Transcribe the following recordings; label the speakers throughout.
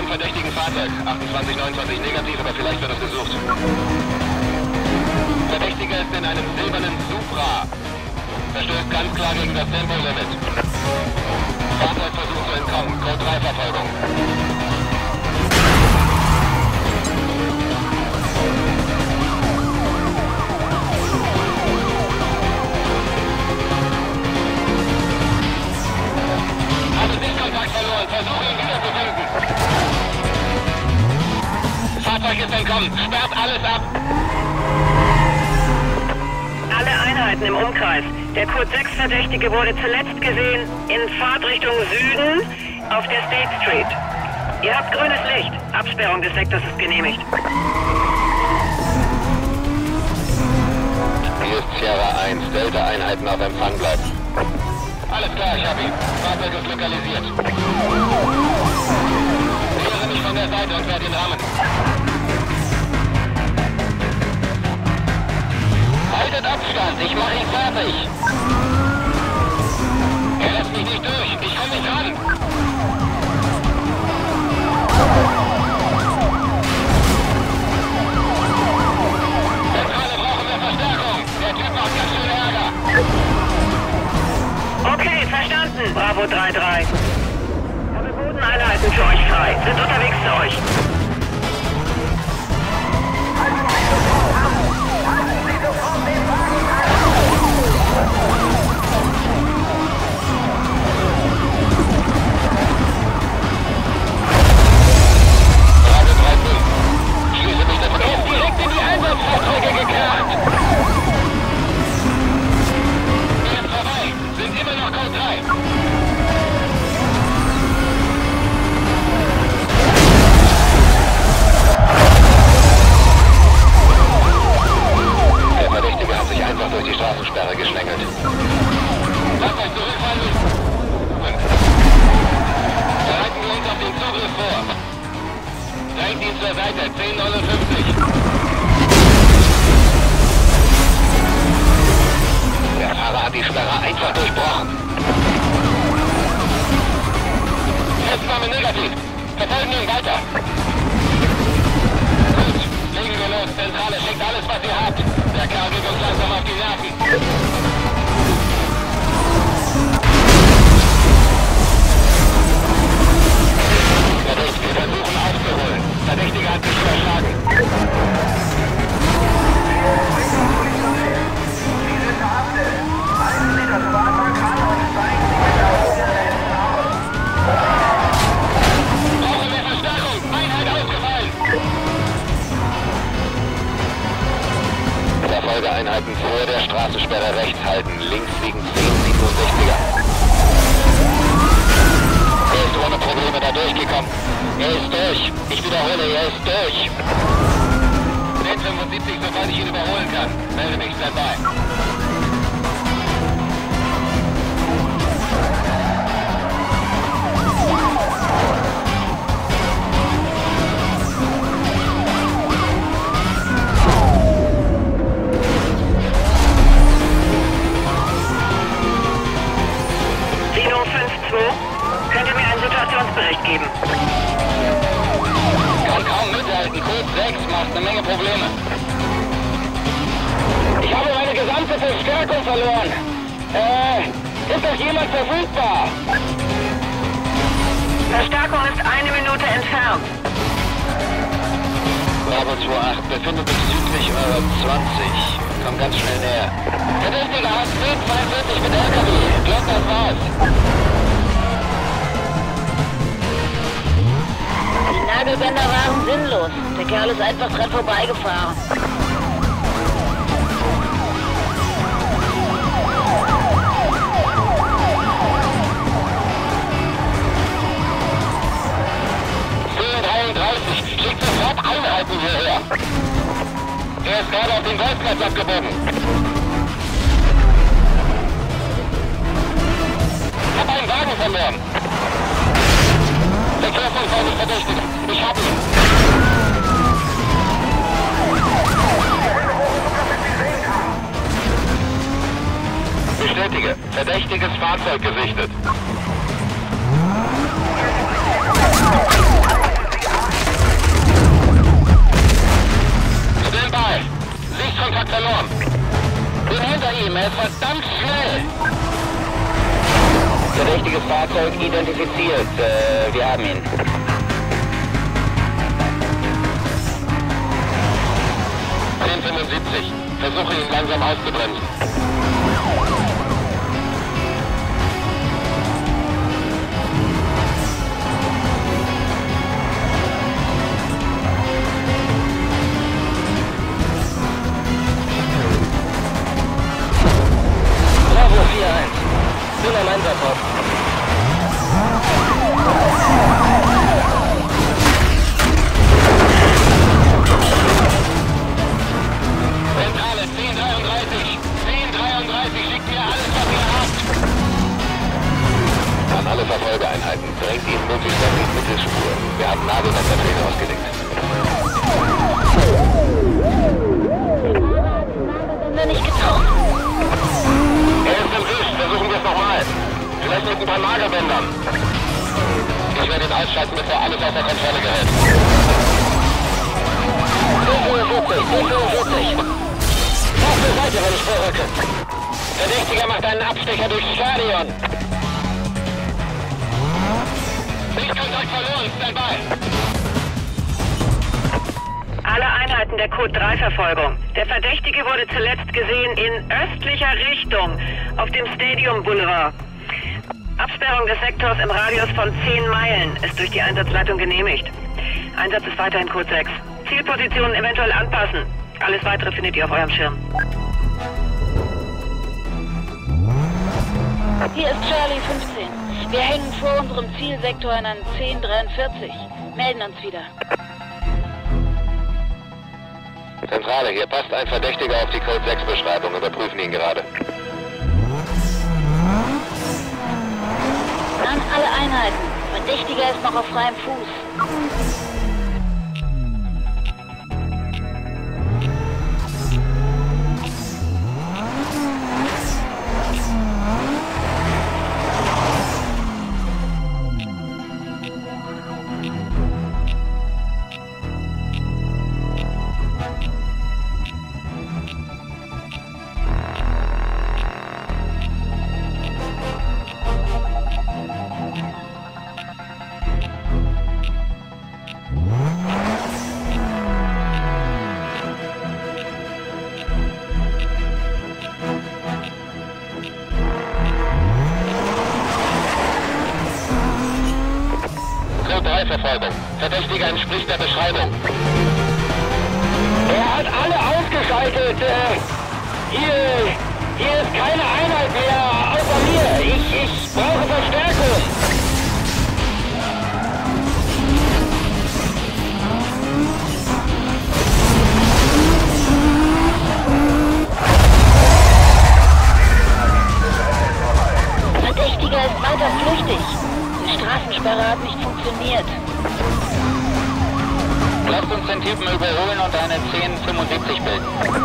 Speaker 1: verdächtigen Fahrzeug. 2829 negativ, aber vielleicht wird es gesucht. Verdächtiger ist in einem silbernen Supra. Verstößt ganz klar gegen das Tempolimit. Fahrzeug versucht zu entkommen. Code 3 Verfolgung. Habe Sichtkontakt verloren. Versuche ihn wiederzufinden. Fahrzeug ist entkommen. Sperrt alles ab.
Speaker 2: Alle Einheiten im Umkreis. Der Code 6 Verdächtige wurde zuletzt gesehen in Fahrtrichtung Süden auf der State Street. Ihr habt grünes Licht. Absperrung des Sektors ist genehmigt.
Speaker 1: Hier ist Sierra 1. Delta-Einheiten auf Empfang bleiben. Alles klar, ich hab ihn. Fahrzeug ist lokalisiert. Kläre mich von der Seite und werde ihn rammen. Haltet Abstand, ich mache ihn fertig. Er lässt mich nicht durch, ich komme nicht ran. Zentrale brauchen wir Verstärkung. Der Typ macht ganz schön Ärger.
Speaker 2: Okay, verstanden. Bravo 3-3. Habe Bodeneinheiten für euch frei. Sind unterwegs zu euch.
Speaker 1: Einheiten vor der Straßensperre rechts halten. Links liegen 1067er. Er ist ohne Probleme da durchgekommen. Er ist durch. Ich wiederhole, er ist durch. 1075, sobald ich ihn überholen kann. Melde mich, Standby.
Speaker 2: Könnt ihr mir einen Situationsbericht geben?
Speaker 1: Kann kaum mithalten. Code 6 macht eine Menge Probleme. Ich habe meine gesamte Verstärkung verloren. Ist doch jemand verfügbar?
Speaker 2: Verstärkung ist 1 Minute entfernt.
Speaker 1: Bravo 28, befindet sich südlich eurer 20. Komm ganz schnell näher. Verdächtiger hat 1042 mit LKW. Ich glaub, das war's.
Speaker 3: Die Nagelbänder waren sinnlos. Der Kerl ist einfach dran vorbeigefahren.
Speaker 1: Schickt sofort Einheiten hierher. Er ist gerade auf den Golfplatz abgebogen. Ich habe einen Wagen verloren. Verkehrsunfall verdächtig. Ich hab ihn. Bestätige. Verdächtiges Fahrzeug gesichtet. Standby! Sichtkontakt verloren! Bin hinter ihm, er ist verdammt schnell!
Speaker 4: Verdächtiges Fahrzeug identifiziert. Wir haben ihn.
Speaker 1: Versuche ihn langsam auszubremsen.
Speaker 4: Bravo 4-1. Bin am Einsatzposten.
Speaker 1: Zentrale 1033. 1033 schickt mir alles, was ihr habt. An alle Verfolgeeinheiten. Drängt ihn möglichst auf die Mittelspur. Wir haben Nadelbänderpläne ausgelegt.
Speaker 3: Nicht getroffen.
Speaker 1: Er ist im Wisch. Versuchen wir es nochmal. Vielleicht mit ein paar Nagelbändern. Ich werde ihn ausschalten, bevor alles außer Kontrolle gerät.
Speaker 4: 44. Auf der Seite, wenn ich vorrücke.
Speaker 1: Verdächtiger macht einen Abstecher durchs Stadion. Sichtkontakt verloren. Standby.
Speaker 2: Alle Einheiten der Code-3-Verfolgung. Der Verdächtige wurde zuletzt gesehen in östlicher Richtung auf dem Stadium Boulevard. Absperrung des Sektors im Radius von 10 Meilen ist durch die Einsatzleitung genehmigt. Einsatz ist weiterhin Code 6. Zielpositionen eventuell anpassen. Alles Weitere findet ihr auf eurem Schirm.
Speaker 3: Hier ist Charlie 15. Wir hängen vor unserem Zielsektor in einem 1043. Melden uns wieder.
Speaker 1: Zentrale, hier passt ein Verdächtiger auf die Code 6 Beschreibung. Überprüfen ihn gerade.
Speaker 3: An alle Einheiten. Verdächtiger ist noch auf freiem Fuß.
Speaker 1: Verfolgung. Verdächtiger entspricht der Beschreibung.
Speaker 4: Er hat alle ausgeschaltet. Hier ist keine Einheit mehr, außer mir. Ich brauche Verstärkung.
Speaker 3: Verdächtiger ist weiter flüchtig. Die Straßensperre hat nicht funktioniert.
Speaker 4: Lasst uns den Typen überholen und eine 1075 bilden.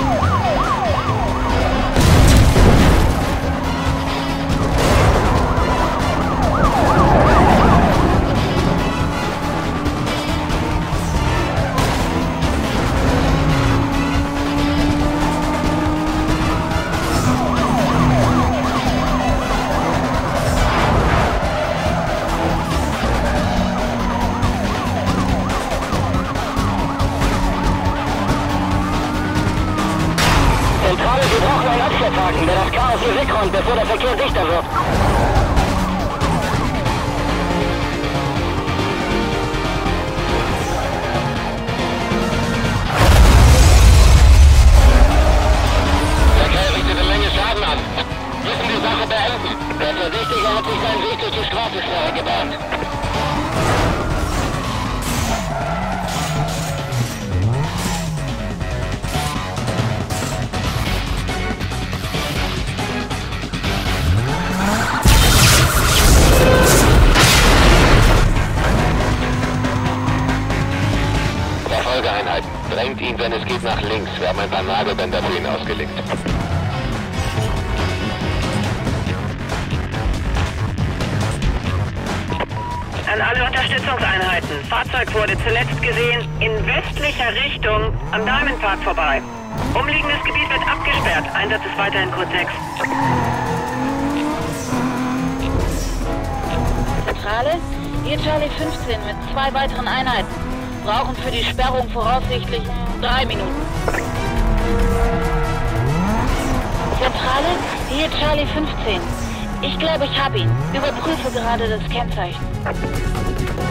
Speaker 4: Wir brauchen einen Abschleppwagen, der das Chaos hier wegräumt, bevor der Verkehr dichter wird.
Speaker 1: Der Kerl richtet eine Menge Schaden an. Müssen die Sache beenden.
Speaker 4: Der Verdächtige hat sich seinen Weg durch die Straßensperre gebahnt.
Speaker 1: Verfolgeeinheiten. Drängt ihn, wenn es geht, nach links. Wir haben ein paar Nagelbänder für ihn ausgelegt.
Speaker 2: An alle Unterstützungseinheiten. Fahrzeug wurde zuletzt gesehen in westlicher Richtung am Diamond Park vorbei. Umliegendes Gebiet wird abgesperrt. Einsatz ist weiterhin Code 6.
Speaker 3: Zentrale, hier Charlie 15 mit 2 weiteren Einheiten. Brauchen für die Sperrung voraussichtlich 3 Minuten. Zentrale, hier Charlie 15. Ich glaube, ich habe ihn. Überprüfe gerade das Kennzeichen.